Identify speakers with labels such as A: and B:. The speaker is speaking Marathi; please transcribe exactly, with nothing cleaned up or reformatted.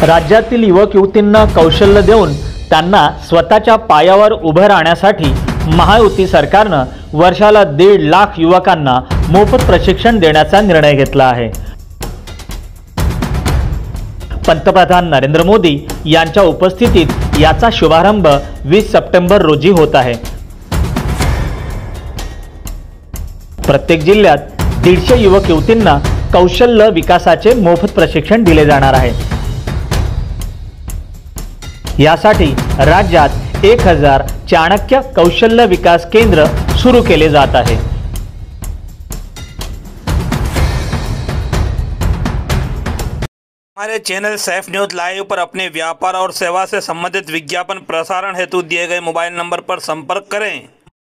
A: राज्यातील युवक युवतींना कौशल्य देऊन त्यांना स्वतःच्या पायावर उभं राहण्यासाठी महायुती सरकारनं वर्षाला दीड लाख युवकांना मोफत प्रशिक्षण देण्याचा निर्णय घेतला आहे। पंतप्रधान नरेंद्र मोदी यांच्या उपस्थितीत याचा शुभारंभ वीस सप्टेंबर रोजी होत आहे। प्रत्येक जिल्ह्यात दीडशे युवक युवतींना कौशल्य विकासाचे मोफत प्रशिक्षण दिले जाणार आहे। यासाठी राज्यात एक हजार चाणक्य कौशल्य विकास केंद्र सुरू केले जात आहे।
B: हमारे चैनल सैफ न्यूज़ लाइव पर अपने व्यापार और सेवा से संबंधित विज्ञापन प्रसारण हेतु दिए गए मोबाइल नंबर पर संपर्क करें।